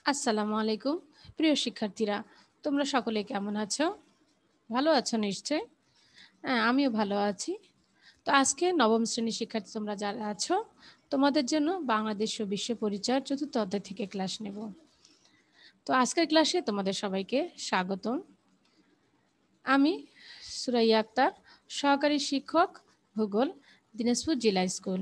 আসসালামু আলাইকুম প্রিয় শিক্ষার্থীরা, তোমরা সকলে কেমন আছো? ভালো আছো নিশ্চয়? হ্যাঁ, আমিও ভালো আছি। তো আজকে নবম শ্রেণীর শিক্ষার্থী তোমরা যারা আছো, তোমাদের জন্য বাংলাদেশ ও বিশ্ব পরিচয়ের চতুর্থ অধ্যায় থেকে ক্লাস নেব। তো আজকের ক্লাসে তোমাদের সবাইকে স্বাগতম। আমি সুরাইয়া আক্তার, সহকারী শিক্ষক, ভূগোল, দিনাজপুর জেলা স্কুল।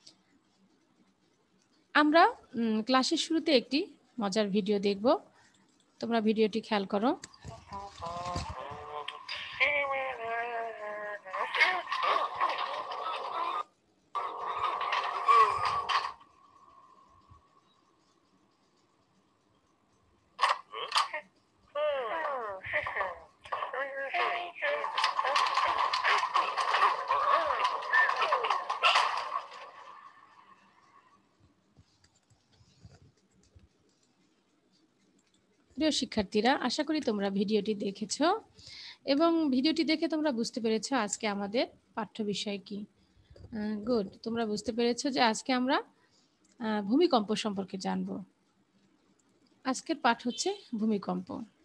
আমরা ক্লাসের শুরুতে একটি মজার ভিডিও দেখব। তোমরা ভিডিওটি খেয়াল করো। প্রিয় শিক্ষার্থীরা, আশা করি তোমরা ভিডিওটি দেখেছো এবং ভিডিওটি দেখে তোমরা বুঝতে পেরেছো আজকে আমাদের পাঠ্য বিষয় কি। গুড, তোমরা বুঝতে পেরেছো যে আজকে আমরা ভূমিকম্প সম্পর্কে জানব। আজকের পাঠ হচ্ছে ভূমিকম্প।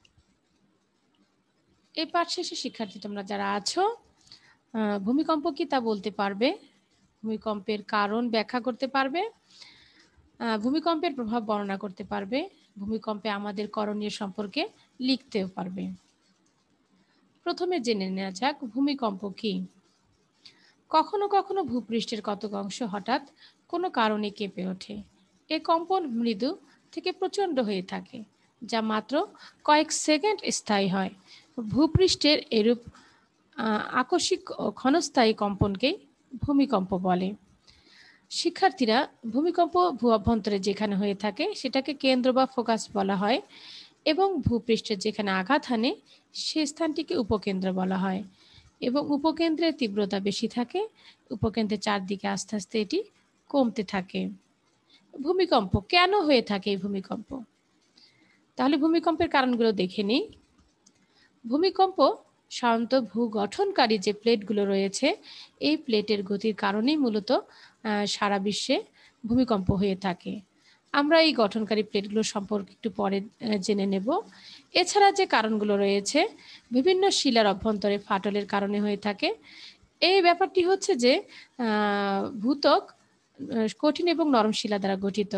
এই পাঠ শেষে শিক্ষার্থী তোমরা যারা আছো, ভূমিকম্প কি তা বলতে পারবে, ভূমিকম্পের কারণ ব্যাখ্যা করতে পারবে, ভূমিকম্পের প্রভাব বর্ণনা করতে পারবে, ভূমিকম্পে আমাদের করণীয় সম্পর্কে লিখতেও পারবে। প্রথমে জেনে নেওয়া যাক ভূমিকম্প কি। কখনো কখনো ভূপৃষ্ঠের কতক অংশ হঠাৎ কোনো কারণে কেঁপে ওঠে। এ কম্পন মৃদু থেকে প্রচণ্ড হয়ে থাকে, যা মাত্র কয়েক সেকেন্ড স্থায়ী হয়। ভূপৃষ্ঠের এরূপ আকস্মিক ও ক্ষণস্থায়ী কম্পনকেই ভূমিকম্প বলে। শিক্ষার্থীরা, ভূমিকম্প ভূ অভ্যন্তরে যেখানে হয়ে থাকে সেটাকে কেন্দ্র বা ফোকাস বলা হয় এবং ভূপৃষ্ঠের যেখানে আঘাত হানে সে স্থানটিকে উপকেন্দ্র বলা হয় এবং উপকেন্দ্রের তীব্রতা বেশি থাকে, উপকেন্দ্রের চারদিকে আস্তে আস্তে এটি কমতে থাকে। ভূমিকম্প কেন হয়ে থাকে? এই ভূমিকম্প, তাহলে ভূমিকম্পের কারণগুলো দেখে নিই। ভূমিকম্প সাধারণত ভূগঠনকারী যে প্লেটগুলো রয়েছে এই প্লেটের গতির কারণেই মূলত সারা বিশ্বে ভূমিকম্প হয়ে থাকে। আমরা এই গঠনকারী প্লেটগুলো সম্পর্কে একটু পরে জেনে নেব। এছাড়া যে কারণগুলো রয়েছে, বিভিন্ন শিলার অভ্যন্তরে ফাটলের কারণে হয়ে থাকে। এই ব্যাপারটি হচ্ছে যে ভূত্বক কঠিন এবং নরম শিলা দ্বারা গঠিত।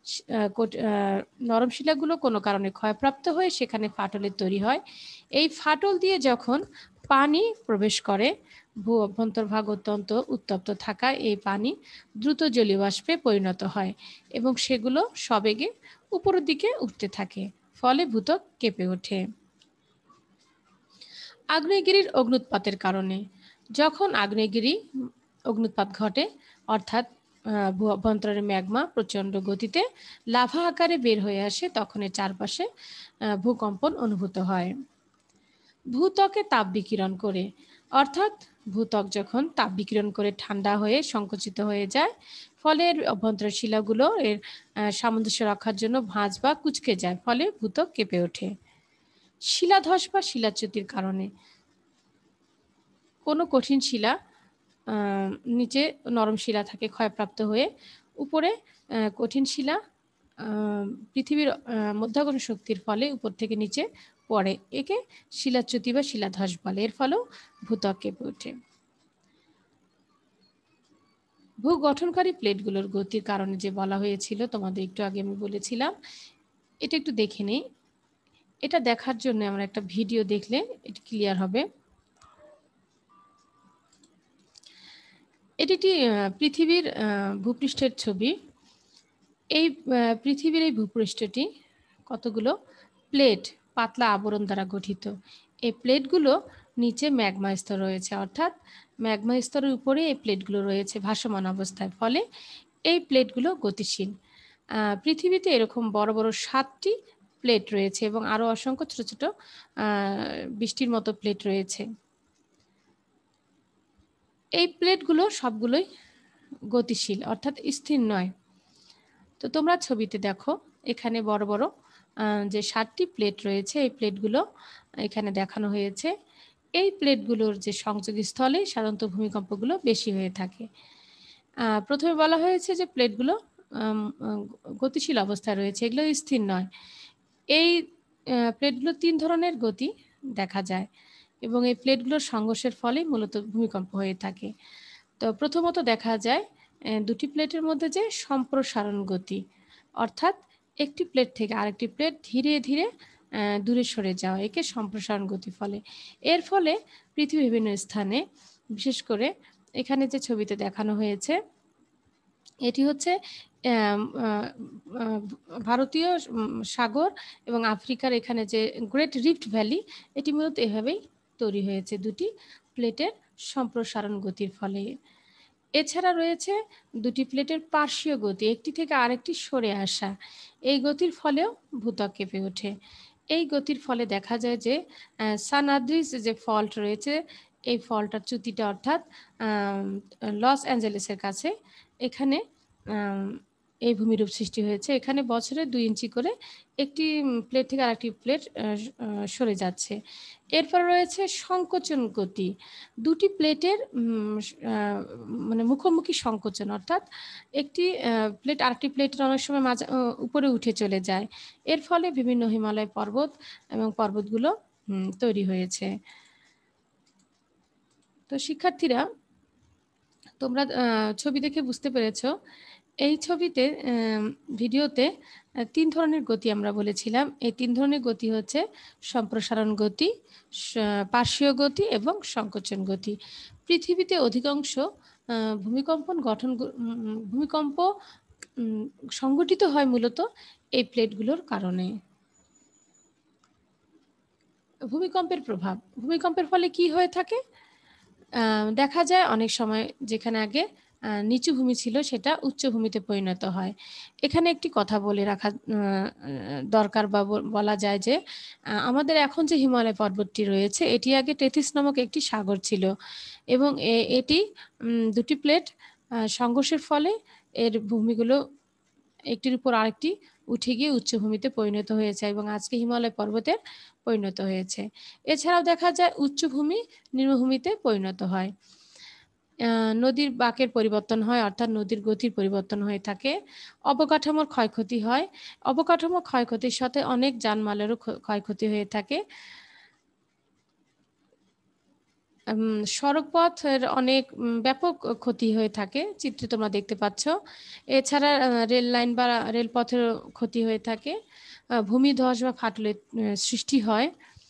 নরম শিলাগুলো কোনো কারণে ক্ষয়প্রাপ্ত হয়ে সেখানে ফাটলের তৈরি হয়। এই ফাটল দিয়ে যখন পানি প্রবেশ করে, ভূ অভ্যন্তরভাগ অত্যন্ত উত্তপ্ত থাকায় এই পানি দ্রুত জলীয় বাষ্পে পরিণত হয় এবং সেগুলো সবেগে উপরের দিকে উঠতে থাকে, ফলে ভূত্বক কেঁপে ওঠে। আগ্নেয়গিরির অগ্ন্যুৎপাতের কারণে, যখন আগ্নেয়গিরি অগ্ন্যুৎপাত ঘটে অর্থাৎ ভূ অভ্যন্তরের ম্যাগমা প্রচণ্ড গতিতে লাভা আকারে বের হয়ে আসে, তখন এর চারপাশে ভূকম্পন অনুভূত হয়। ভূত্বকে তাপ বিকিরণ করে, অর্থাৎ ভূত্বক যখন তাপ বিকিরণ করে ঠান্ডা হয়ে সংকুচিত হয়ে যায়, ফলে এর অভ্যন্তরের শিলাগুলো এর সামঞ্জস্য রক্ষার জন্য ভাঁজ বা কুঁচকে যায়, ফলে ভূত্বক কেঁপে ওঠে। শিলাধস বা শিলাচ্যুতির কারণে, কোনো কঠিন শিলা নিচে নরম শিলা থাকে ক্ষয়প্রাপ্ত হয়ে, উপরে কঠিন শিলা পৃথিবীর মধ্যাকর্ষণ শক্তির ফলে উপর থেকে নিচে পড়ে, একে শিলাচ্যুতি বা শিলাধস বলে। এর ফলেও ভূত্বক কেঁপে ওঠে। ভূগঠনকারী প্লেটগুলোর গতির কারণে যে বলা হয়েছিল, তোমাদের একটু আগে আমি বলেছিলাম, এটা একটু দেখে নেই। এটা দেখার জন্য আমরা একটা ভিডিও দেখলে এটা ক্লিয়ার হবে। এটি একটি পৃথিবীর ভূপৃষ্ঠের ছবি। এই পৃথিবীর এই ভূপৃষ্ঠটি কতগুলো প্লেট, পাতলা আবরণ দ্বারা গঠিত। এই প্লেটগুলো নিচে ম্যাগমা স্তর রয়েছে, অর্থাৎ ম্যাগমা স্তরের উপরে এই প্লেটগুলো রয়েছে ভাসমান অবস্থায়, ফলে এই প্লেটগুলো গতিশীল। পৃথিবীতে এরকম বড় বড় 7টি প্লেট রয়েছে এবং আরও অসংখ্য ছোট ছোট 20টির মতো প্লেট রয়েছে। এই প্লেটগুলো সবগুলোই গতিশীল, অর্থাৎ স্থির নয়। তো তোমরা ছবিতে দেখো, এখানে বড় বড় যে 7টি প্লেট রয়েছে, এই প্লেটগুলো এখানে দেখানো হয়েছে। এই প্লেটগুলোর যে সংযোগস্থলে সাধারণত ভূমিকম্পগুলো বেশি হয়ে থাকে। প্রথমে বলা হয়েছে যে প্লেটগুলো গতিশীল অবস্থায় রয়েছে, এগুলো স্থির নয়। এই প্লেটগুলো 3 ধরনের গতি দেখা যায় এবং এই প্লেটগুলোর সংঘর্ষের ফলেই মূলত ভূমিকম্প হয়ে থাকে। তো প্রথমত দেখা যায় দুটি প্লেটের মধ্যে যে সম্প্রসারণ গতি, অর্থাৎ একটি প্লেট থেকে আরেকটি প্লেট ধীরে ধীরে দূরে সরে যাওয়া, একে সম্প্রসারণ গতি বলে। এর ফলে পৃথিবীর বিভিন্ন স্থানে, বিশেষ করে এখানে যে ছবিতে দেখানো হয়েছে, এটি হচ্ছে ভারতীয় সাগর এবং আফ্রিকার এখানে যে গ্রেট রিফট ভ্যালি, এটি মূলত এভাবেই তৈরি হয়েছে দুটি প্লেটের সম্প্রসারণ গতির ফলে। এছাড়া রয়েছে দুটি প্লেটের পার্শ্বীয় গতি, একটি থেকে আরেকটি সরে আসা। এই গতির ফলেও ভূত্বক কেঁপে ওঠে। এই গতির ফলে দেখা যায় যে সান আন্দ্রেস যে ফল্ট রয়েছে, এই ফল্টটার চ্যুতিটা অর্থাৎ লস অ্যাঞ্জেলেসের কাছে, এখানে এই ভূমিরূপ সৃষ্টি হয়েছে। এখানে বছরে 2 ইঞ্চি করে একটি প্লেট থেকে আরেকটি প্লেট সরে যাচ্ছে। এরপর রয়েছে সংকোচন গতি। দুটি প্লেটের মানে মুখোমুখি সংকোচন, অর্থাৎ একটি প্লেট আরেকটি প্লেটের অনেক সময় উপরে উঠে চলে যায়। এর ফলে বিভিন্ন হিমালয় পর্বত এবং পর্বতগুলো তৈরি হয়েছে। তো শিক্ষার্থীরা, তোমরা ছবি দেখে বুঝতে পেরেছ, এই ছবিতে ভিডিওতে 3 ধরনের গতি আমরা বলেছিলাম। এই 3 ধরনের গতি হচ্ছে সম্প্রসারণ গতি, পার্শ্বীয় গতি এবং সংকোচন গতি। পৃথিবীতে অধিকাংশ ভূমিকম্প সংঘটিত হয় মূলত এই প্লেটগুলোর কারণে। ভূমিকম্পের প্রভাব, ভূমিকম্পের ফলে কি হয়ে থাকে? দেখা যায় অনেক সময় যেখানে আগে নিচু ভূমি ছিল সেটা উচ্চভূমিতে পরিণত হয়। এখানে একটি কথা বলে রাখা দরকার বা বলা যায় যে আমাদের এখন যে হিমালয় পর্বতটি রয়েছে, এটি আগে টেথিস নামক একটি সাগর ছিল এবং এটি দুটি প্লেট সংঘর্ষের ফলে এর ভূমিগুলো একটির উপর আরেকটি উঠে গিয়ে উচ্চভূমিতে পরিণত হয়েছে এবং আজকে হিমালয় পর্বতে পরিণত হয়েছে। এছাড়াও দেখা যায় উচ্চভূমি নিম্নভূমিতে পরিণত হয়। নদীর বাঁকের পরিবর্তন হয়, অর্থাৎ নদীর গতির পরিবর্তন হয়ে থাকে। অবকাঠামোর ক্ষয়ক্ষতি হয়। অবকাঠামো ক্ষয়ক্ষতির সাথে অনেক জানমালেরও ক্ষয়ক্ষতি হয়ে থাকে। সড়কপথের অনেক ব্যাপক ক্ষতি হয়ে থাকে, চিত্রে তোমরা দেখতে পাচ্ছ। এছাড়া রেল লাইন বা রেলপথের ক্ষতি হয়ে থাকে। ভূমিধস বা ফাটলের সৃষ্টি হয়।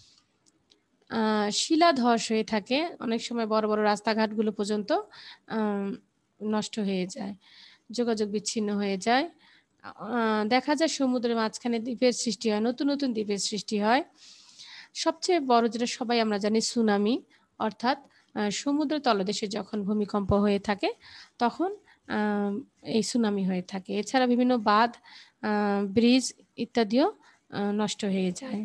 শিলাধস হয়ে থাকে, অনেক সময় বড় বড় রাস্তাঘাটগুলো পর্যন্ত নষ্ট হয়ে যায়, যোগাযোগ বিচ্ছিন্ন হয়ে যায়। দেখা যায় সমুদ্রের মাঝখানে দ্বীপের সৃষ্টি হয়, নতুন নতুন দ্বীপের সৃষ্টি হয়। সবচেয়ে বড় যেটা সবাই আমরা জানি, সুনামি, অর্থাৎ সমুদ্র তলদেশে যখন ভূমিকম্প হয়ে থাকে তখন এই সুনামি হয়ে থাকে। এছাড়া বিভিন্ন বাঁধ, ব্রিজ ইত্যাদিও নষ্ট হয়ে যায়।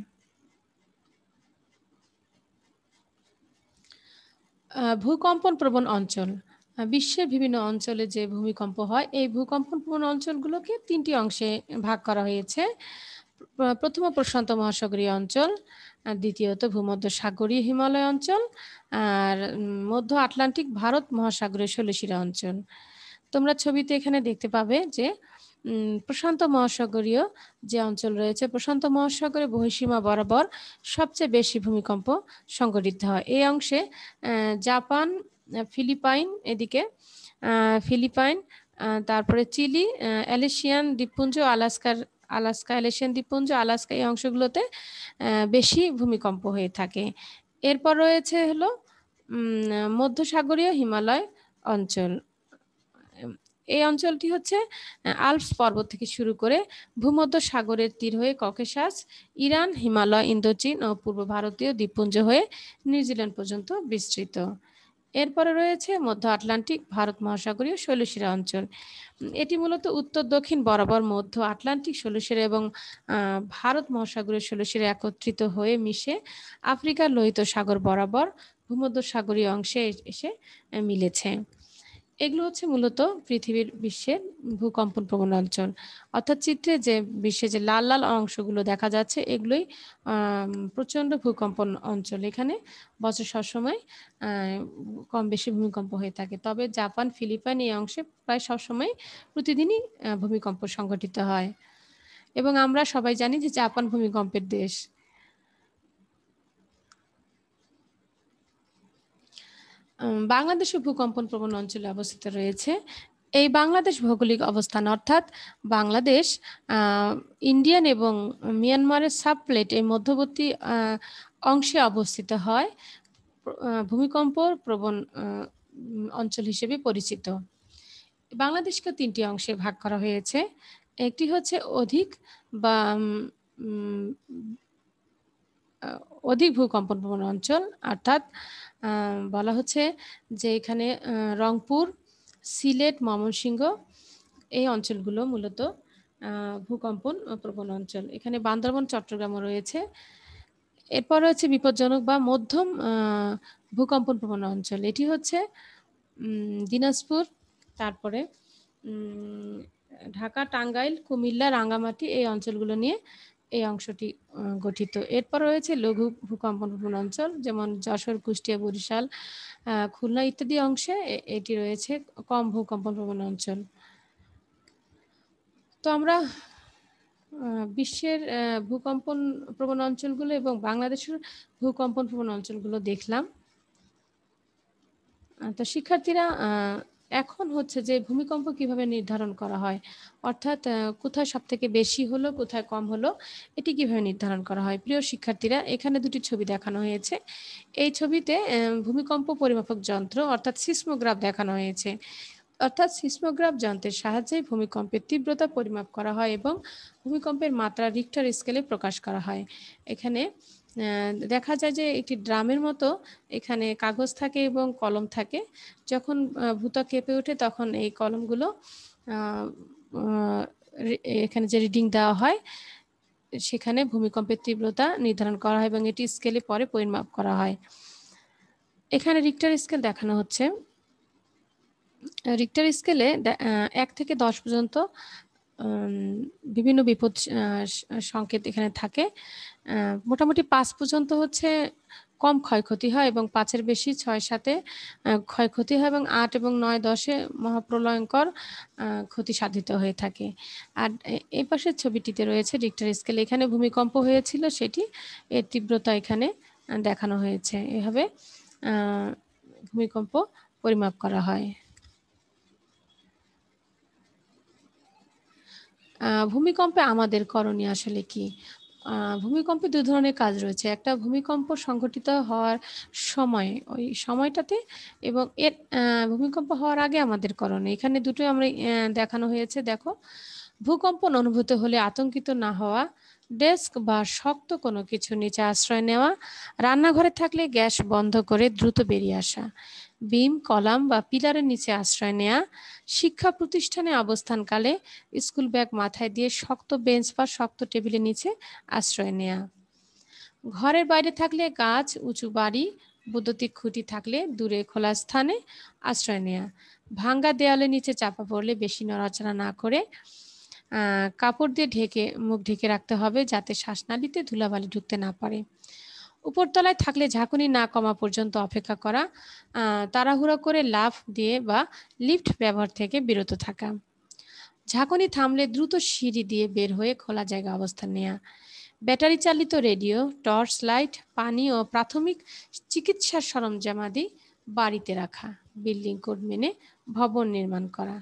ভূকম্পন প্রবণ অঞ্চল, বিশ্বের বিভিন্ন অঞ্চলে যে ভূমিকম্প হয়, এই ভূকম্পন প্রবণ অঞ্চলগুলোকে 3টি অংশে ভাগ করা হয়েছে। প্রথম প্রশান্ত মহাসাগরীয় অঞ্চল, দ্বিতীয়ত ভূমধ্যসাগরীয় হিমালয় অঞ্চল, আর মধ্য আটলান্টিক ভারত মহাসাগরীয় শৈলশিরা অঞ্চল। তোমরা ছবিতে এখানে দেখতে পাবে যে প্রশান্ত মহাসাগরীয় যে অঞ্চল রয়েছে, প্রশান্ত মহাসাগরের বহিঃসীমা বরাবর সবচেয়ে বেশি ভূমিকম্প সংঘটিত হয়। এই অংশে জাপান, ফিলিপাইন, এদিকে ফিলিপাইন, তারপরে চিলি, অ্যালেশিয়ান দ্বীপপুঞ্জ, আলাস্কা অ্যালেশিয়ান দ্বীপপুঞ্জ, আলাস্কা, এই অংশগুলোতে বেশি ভূমিকম্প হয়ে থাকে। এরপর রয়েছে হলো মধ্যসাগরীয় হিমালয় অঞ্চল। এই অঞ্চলটি হচ্ছে আল্পস পর্বত থেকে শুরু করে ভূমধ্য সাগরের তীর হয়ে ককেশাস, ইরান, হিমালয়, ইন্দোচীন ও পূর্ব ভারতীয় দ্বীপপুঞ্জ হয়ে নিউজিল্যান্ড পর্যন্ত বিস্তৃত। এরপরে রয়েছে মধ্য আটলান্টিক ভারত মহাসাগরীয় শৈলশিরা অঞ্চল। এটি মূলত উত্তর দক্ষিণ বরাবর মধ্য আটলান্টিক শৈলশিরা এবং ভারত মহাসাগরীয় শৈলশিরা একত্রিত হয়ে মিশে আফ্রিকার লোহিত সাগর বরাবর ভূমধ্যসাগরীয় অংশে এসে মিলেছে। এগুলো হচ্ছে মূলত পৃথিবীর বিশ্বের ভূকম্পন প্রবণ অঞ্চল, অর্থাৎ চিত্রে যে বিশ্বে যে লাল লাল অংশগুলো দেখা যাচ্ছে, এগুলোই প্রচণ্ড ভূকম্পন অঞ্চল। এখানে বছর সবসময় কম বেশি ভূমিকম্প হয়ে থাকে। তবে জাপান, ফিলিপাইন এই অংশে প্রায় সবসময় প্রতিদিনই ভূমিকম্প সংঘটিত হয়। এবং আমরা সবাই জানি যে জাপান ভূমিকম্পের দেশ। বাংলাদেশ ভূকম্পন প্রবণ অঞ্চলে অবস্থিত রয়েছে। এই বাংলাদেশ ভৌগোলিক অবস্থান অর্থাৎ বাংলাদেশ ইন্ডিয়ান এবং মিয়ানমারের সাবপ্লেট এই মধ্যবর্তী অংশে অবস্থিত হয়, ভূমিকম্প প্রবণ অঞ্চল হিসেবে পরিচিত। বাংলাদেশকে 3টি অংশে ভাগ করা হয়েছে। একটি হচ্ছে অধিক বা অধিক ভূকম্পন প্রবণ অঞ্চল, অর্থাৎ বলা হচ্ছে যে এখানে রংপুর, সিলেট, ময়মনসিংহ এই অঞ্চলগুলো মূলত ভূকম্পন প্রবণ অঞ্চল। এখানে বান্দরবান, চট্টগ্রামও রয়েছে। এরপর হচ্ছে বিপজ্জনক বা মধ্যম ভূকম্পন প্রবণ অঞ্চল, এটি হচ্ছে দিনাজপুর, তারপরে ঢাকা, টাঙ্গাইল, কুমিল্লা, রাঙ্গামাটি এই অঞ্চলগুলো নিয়ে এই অংশটি গঠিত। এরপর রয়েছে লঘু ভূকম্পন প্রবণ অঞ্চল, যেমন যশোর, কুষ্টিয়া, বরিশাল, খুলনা ইত্যাদি অংশে এটি রয়েছে কম ভূকম্পন প্রবণ অঞ্চল। তো আমরা বিশ্বের ভূকম্পন প্রবণ অঞ্চলগুলো এবং বাংলাদেশের ভূকম্পন প্রবণ অঞ্চলগুলো দেখলাম। তো শিক্ষার্থীরা এখন হচ্ছে যে ভূমিকম্প কিভাবে নির্ধারণ করা হয়, অর্থাৎ কোথায় সবথেকে বেশি হলো, কোথায় কম হলো, এটি কিভাবে নির্ধারণ করা হয়। প্রিয় শিক্ষার্থীরা, এখানে দুটি ছবি দেখানো হয়েছে। এই ছবিতে ভূমিকম্প পরিমাপক যন্ত্র অর্থাৎ সিসমোগ্রাফ দেখানো হয়েছে। অর্থাৎ সিসমোগ্রাফ যন্ত্রের সাহায্যে ভূমিকম্পের তীব্রতা পরিমাপ করা হয় এবং ভূমিকম্পের মাত্রা রিক্টার স্কেলে প্রকাশ করা হয়। এখানে দেখা যায় যে একটি ড্রামের মতো এখানে কাগজ থাকে এবং কলম থাকে। যখন ভূত্বক কেঁপে ওঠে তখন এই কলমগুলো এখানে যে রিডিং দেওয়া হয় সেখানে ভূমিকম্পের তীব্রতা নির্ধারণ করা হয় এবং এটি স্কেলে পরে পরিমাপ করা হয়। এখানে রিক্টার স্কেল দেখানো হচ্ছে। রিক্টার স্কেলে 1 থেকে 10 পর্যন্ত বিভিন্ন বিপদ সংকেত এখানে থাকে। মোটামুটি 5 পর্যন্ত হচ্ছে কম ক্ষয়ক্ষতি হয় এবং 5-এর বেশি 6-7-এ ক্ষয়ক্ষতি হয় এবং 8 এবং 9-10-এ মহাপ্রলয়ঙ্কর ক্ষতি সাধিত হয়ে থাকে। আর এই পাশের ছবিটিতে রয়েছে রিক্টার স্কেল। এখানে ভূমিকম্প হয়েছিল, সেটি এর তীব্রতা এখানে দেখানো হয়েছে। এভাবে ভূমিকম্প পরিমাপ করা হয়। ভূমিকম্পে আমাদের করণীয় আসলে কি? ভূমিকম্পে 2 ধরনের কাজ রয়েছে। একটা ভূমিকম্প সংঘটিত হওয়ার সময়, ওই সময়টাতে, এবং এর ভূমিকম্প হওয়ার আগে আমাদের করণীয়। এখানে দুটোই আমরা দেখানো হয়েছে। দেখো, ভূকম্পন অনুভূত হলে আতঙ্কিত না হওয়া, ডেস্ক বা শক্ত কোনো কিছু নিচে আশ্রয় নেওয়া, রান্নাঘরে থাকলে গ্যাস বন্ধ করে দ্রুত বেরিয়ে আসা, বিম, কলাম বা পিলারের নিচে আশ্রয় নেওয়া, শিক্ষা প্রতিষ্ঠানে অবস্থানকালে স্কুল ব্যাগ মাথায় দিয়ে শক্ত বেঞ্চ বা শক্ত টেবিলের নিচে আশ্রয় নেওয়া, ঘরের বাইরে থাকলে গাছ, উঁচু বাড়ি, বৈদ্যুতিক খুঁটি থাকলে দূরে খোলা স্থানে আশ্রয় নেওয়া, ভাঙ্গা দেয়ালের নিচে চাপা পড়লে বেশি নড়াচড়া না করে কাপড় দিয়ে মুখ ঢেকে রাখতে হবে যাতে শ্বাসনালীতে ধুলাবালি ঢুকতে না পারে। উপরতলায় থাকলে ঝাঁকুনি না কমা পর্যন্ত অপেক্ষা করা, তাড়াহুড়ো করে লাফ দিয়ে বা লিফট ব্যবহার থেকে বিরত থাকা, ঝাঁকুনি থামলে দ্রুত সিঁড়ি দিয়ে বের হয়ে খোলা জায়গা অবস্থান নেওয়া, ব্যাটারি চালিত রেডিও, টর্চ লাইট, পানি ও প্রাথমিক চিকিৎসার সরঞ্জামাদি বাড়িতে রাখা, বিল্ডিং কোড মেনে ভবন নির্মাণ করা।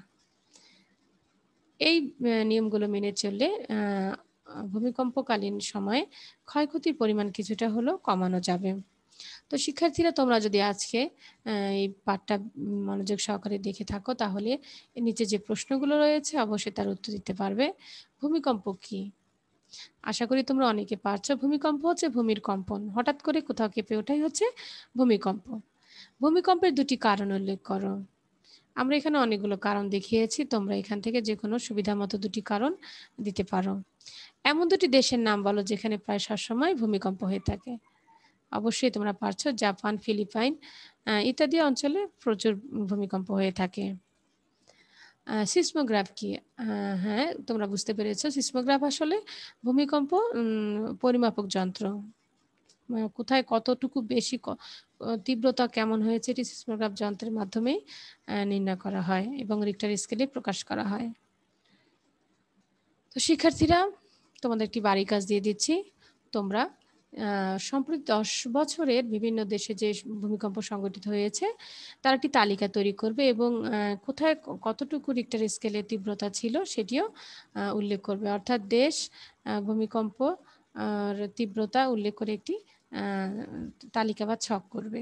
এই নিয়মগুলো মেনে চললে ভূমিকম্পকালীন সময়ে ক্ষয়ক্ষতির পরিমাণ কিছুটা হলেও কমানো যাবে। তো শিক্ষার্থীরা, তোমরা যদি আজকে এই পাঠটা মনোযোগ সহকারে দেখে থাকো তাহলে নিচে যে প্রশ্নগুলো রয়েছে অবশ্যই তার উত্তর দিতে পারবে। ভূমিকম্প কি? আশা করি তোমরা অনেকে পারছো। ভূমিকম্প হচ্ছে ভূমির কম্পন, হঠাৎ করে কোথাও কেঁপে ওঠাই হচ্ছে ভূমিকম্প। ভূমিকম্পের 2টি কারণ উল্লেখ করো। আমরা এখানে অনেকগুলো কারণ দেখিয়েছি, তোমরা এখান থেকে যে কোনো সুবিধা মতো 2টি কারণ দিতে পারো। এমন 2টি দেশের নাম বলো যেখানে প্রায় সবসময় ভূমিকম্প হয়ে থাকে। অবশ্যই তোমরা পারছো, জাপান, ফিলিপাইন ইত্যাদি অঞ্চলে প্রচুর ভূমিকম্প হয়ে থাকে। সিসমোগ্রাফ কি? হ্যাঁ, তোমরা বুঝতে পেরেছো। সিসমোগ্রাফ আসলে ভূমিকম্প পরিমাপক যন্ত্র। কোথায় কতটুকু বেশি তীব্রতা কেমন হয়েছে এটি সিসমোগ্রাফ যন্ত্রের মাধ্যমেই নির্ণয় করা হয় এবং রিক্টার স্কেলে প্রকাশ করা হয়। তো শিক্ষার্থীরা, তোমাদের একটি বাড়ির কাজ দিয়ে দিচ্ছি। তোমরা সম্প্রতি 10 বছরের বিভিন্ন দেশে যে ভূমিকম্প সংঘটিত হয়েছে তার একটি তালিকা তৈরি করবে এবং কোথায় কতটুকু রিক্টার স্কেলের তীব্রতা ছিল সেটিও উল্লেখ করবে। অর্থাৎ দেশ, ভূমিকম্প আর তীব্রতা উল্লেখ করে একটি তালিকা বা ছক করবে।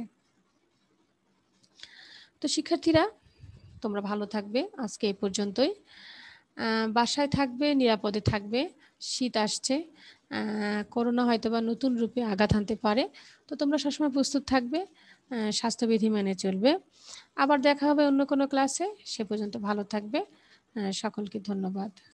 তো শিক্ষার্থীরা, তোমরা ভালো থাকবে। আজকে এই পর্যন্তই। বাসায় থাকবে, নিরাপদে থাকবে। শীত আসছে, করোনা হয়তোবা নতুন রূপে আঘাত হানতে পারে। তো তোমরা সবসময় প্রস্তুত থাকবে, স্বাস্থ্যবিধি মেনে চলবে। আবার দেখা হবে অন্য কোনো ক্লাসে। সে পর্যন্ত ভালো থাকবে। সকলকে ধন্যবাদ।